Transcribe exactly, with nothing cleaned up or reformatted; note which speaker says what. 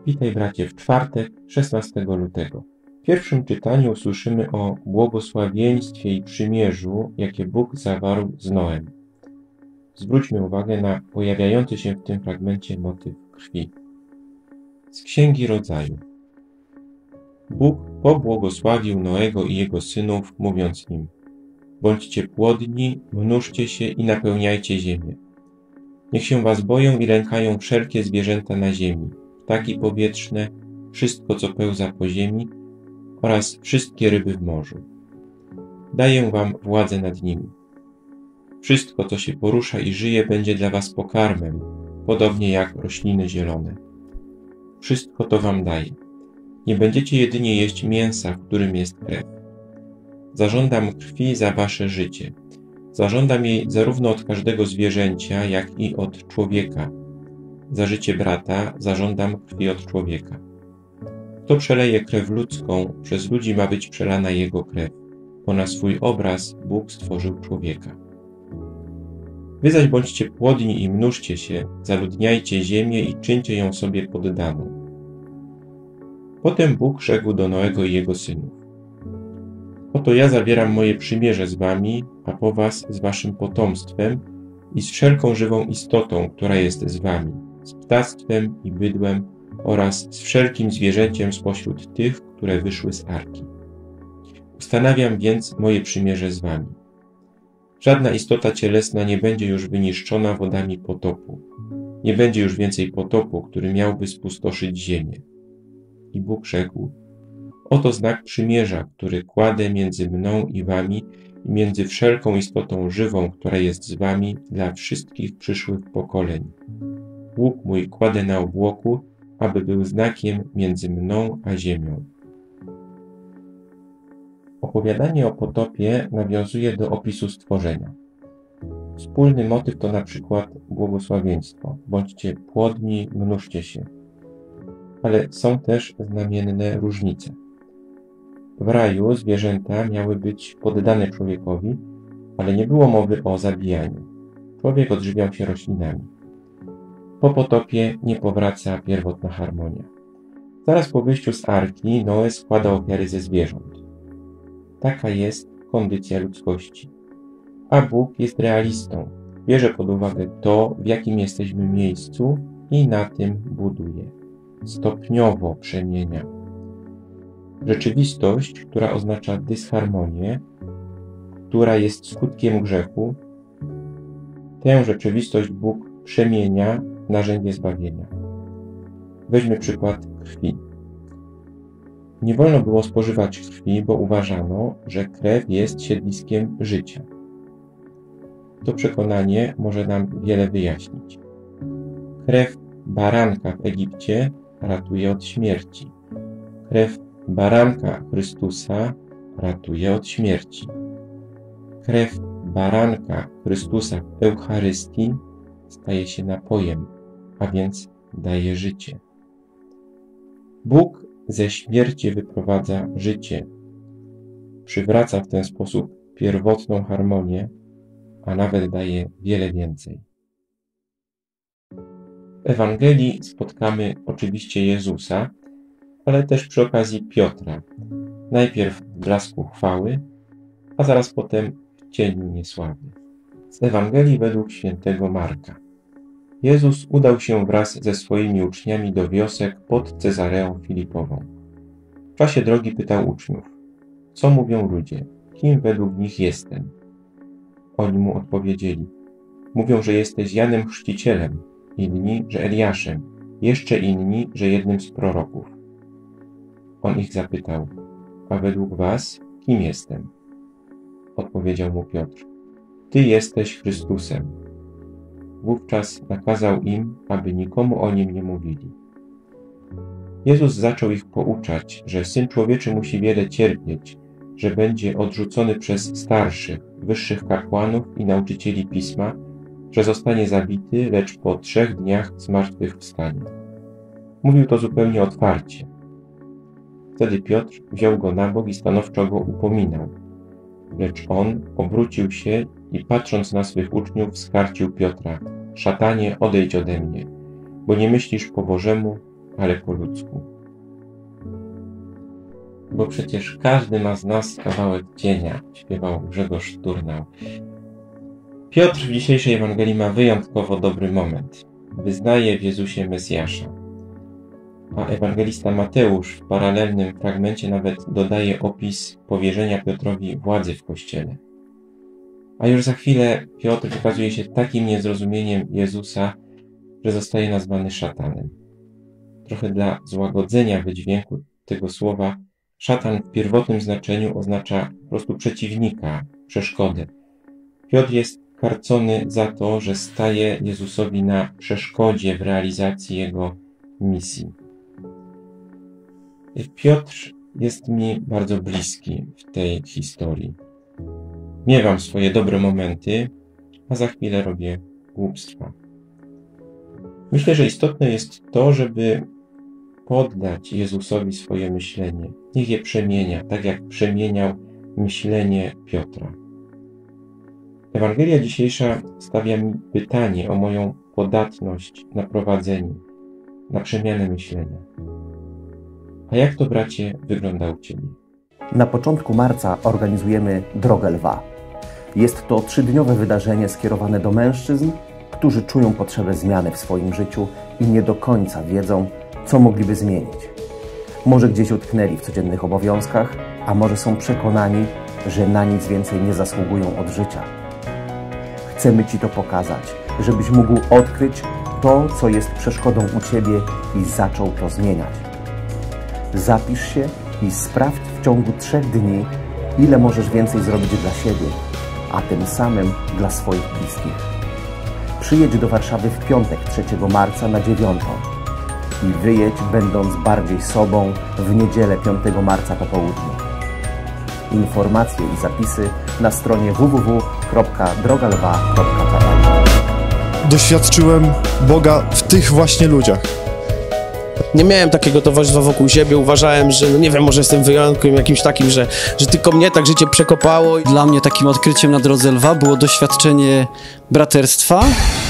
Speaker 1: Witaj bracie w czwartek, szesnastego lutego. W pierwszym czytaniu usłyszymy o błogosławieństwie i przymierzu, jakie Bóg zawarł z Noem. Zwróćmy uwagę na pojawiający się w tym fragmencie motyw krwi. Z Księgi Rodzaju. Bóg pobłogosławił Noego i jego synów, mówiąc im: bądźcie płodni, mnóżcie się i napełniajcie ziemię. Niech się was boją i lękają wszelkie zwierzęta na ziemi, ptaki powietrzne, wszystko co pełza po ziemi oraz wszystkie ryby w morzu. Daję wam władzę nad nimi. Wszystko co się porusza i żyje będzie dla was pokarmem, podobnie jak rośliny zielone. Wszystko to wam daję. Nie będziecie jedynie jeść mięsa, w którym jest krew. Zażądam krwi za wasze życie. Zażądam jej zarówno od każdego zwierzęcia, jak i od człowieka. Za życie brata zażądam krwi od człowieka. Kto przeleje krew ludzką, przez ludzi ma być przelana jego krew, bo na swój obraz Bóg stworzył człowieka. Wy zaś bądźcie płodni i mnóżcie się, zaludniajcie ziemię i czyńcie ją sobie poddaną. Potem Bóg rzekł do Noego i jego synów: oto ja zawieram moje przymierze z wami, a po was z waszym potomstwem i z wszelką żywą istotą, która jest z wami, z ptactwem i bydłem oraz z wszelkim zwierzęciem spośród tych, które wyszły z arki. Ustanawiam więc moje przymierze z wami. Żadna istota cielesna nie będzie już wyniszczona wodami potopu. Nie będzie już więcej potopu, który miałby spustoszyć ziemię. I Bóg rzekł: oto znak przymierza, który kładę między mną i wami i między wszelką istotą żywą, która jest z wami, dla wszystkich przyszłych pokoleń. Łuk mój kładę na obłoku, aby był znakiem między mną a ziemią. Opowiadanie o potopie nawiązuje do opisu stworzenia. Wspólny motyw to na przykład błogosławieństwo. Bądźcie płodni, mnóżcie się. Ale są też znamienne różnice. W raju zwierzęta miały być poddane człowiekowi, ale nie było mowy o zabijaniu. Człowiek odżywiał się roślinami. Po potopie nie powraca pierwotna harmonia. Zaraz po wyjściu z arki Noe składa ofiary ze zwierząt. Taka jest kondycja ludzkości. A Bóg jest realistą. Bierze pod uwagę to, w jakim jesteśmy miejscu i na tym buduje. Stopniowo przemienia. Rzeczywistość, która oznacza dysharmonię, która jest skutkiem grzechu, tę rzeczywistość Bóg przemienia w narzędzie zbawienia. Weźmy przykład krwi. Nie wolno było spożywać krwi, bo uważano, że krew jest siedliskiem życia. To przekonanie może nam wiele wyjaśnić. Krew baranka w Egipcie ratuje od śmierci. Krew baranka Chrystusa ratuje od śmierci. Krew baranka Chrystusa w Eucharystii staje się napojem, a więc daje życie. Bóg ze śmierci wyprowadza życie. Przywraca w ten sposób pierwotną harmonię, a nawet daje wiele więcej. W Ewangelii spotkamy oczywiście Jezusa, ale też przy okazji Piotra. Najpierw w blasku chwały, a zaraz potem w cieniu niesławy. Z Ewangelii według świętego Marka. Jezus udał się wraz ze swoimi uczniami do wiosek pod Cezareą Filipową. W czasie drogi pytał uczniów: co mówią ludzie? Kim według nich jestem? Oni mu odpowiedzieli: mówią, że jesteś Janem Chrzcicielem, inni, że Eliaszem, jeszcze inni, że jednym z proroków. On ich zapytał: a według was kim jestem? Odpowiedział mu Piotr: ty jesteś Chrystusem. Wówczas nakazał im, aby nikomu o nim nie mówili. Jezus zaczął ich pouczać, że Syn Człowieczy musi wiele cierpieć, że będzie odrzucony przez starszych, wyższych kapłanów i nauczycieli Pisma, że zostanie zabity, lecz po trzech dniach zmartwychwstanie. Mówił to zupełnie otwarcie. Wtedy Piotr wziął go na bok i stanowczo go upominał. Lecz on obrócił się i patrząc na swych uczniów skarcił Piotra: szatanie, odejdź ode mnie, bo nie myślisz po Bożemu, ale po ludzku. Bo przecież każdy ma z nas kawałek cienia, śpiewał Grzegorz Turnał. Piotr w dzisiejszej Ewangelii ma wyjątkowo dobry moment. Wyznaje w Jezusie Mesjasza. A ewangelista Mateusz w paralelnym fragmencie nawet dodaje opis powierzenia Piotrowi władzy w Kościele. A już za chwilę Piotr wykazuje się takim niezrozumieniem Jezusa, że zostaje nazwany szatanem. Trochę dla złagodzenia wydźwięku tego słowa, szatan w pierwotnym znaczeniu oznacza po prostu przeciwnika, przeszkodę. Piotr jest karcony za to, że staje Jezusowi na przeszkodzie w realizacji Jego misji. Piotr jest mi bardzo bliski w tej historii. Miewam swoje dobre momenty, a za chwilę robię głupstwa. Myślę, że istotne jest to, żeby poddać Jezusowi swoje myślenie. Niech je przemienia, tak jak przemieniał myślenie Piotra. Ewangelia dzisiejsza stawia mi pytanie o moją podatność na prowadzenie, na przemianę myślenia. A jak to, bracie, wygląda u Ciebie?
Speaker 2: Na początku marca organizujemy Drogę Lwa. Jest to trzydniowe wydarzenie skierowane do mężczyzn, którzy czują potrzebę zmiany w swoim życiu i nie do końca wiedzą, co mogliby zmienić. Może gdzieś utknęli w codziennych obowiązkach, a może są przekonani, że na nic więcej nie zasługują od życia. Chcemy Ci to pokazać, żebyś mógł odkryć to, co jest przeszkodą u Ciebie i zaczął to zmieniać. Zapisz się i sprawdź w ciągu trzech dni, ile możesz więcej zrobić dla siebie, a tym samym dla swoich bliskich. Przyjedź do Warszawy w piątek trzeciego marca na dziewiątą i wyjedź, będąc bardziej sobą, w niedzielę piątego marca po południu. Informacje i zapisy na stronie w w w kropka drogalwa kropka p l.
Speaker 3: Doświadczyłem Boga w tych właśnie ludziach.
Speaker 4: Nie miałem takiego towarzystwa wokół siebie, uważałem, że no nie wiem, może jestem wyjątkiem jakimś takim, że, że tylko mnie tak życie przekopało.
Speaker 5: Dla mnie takim odkryciem na Drodze Lwa było doświadczenie braterstwa.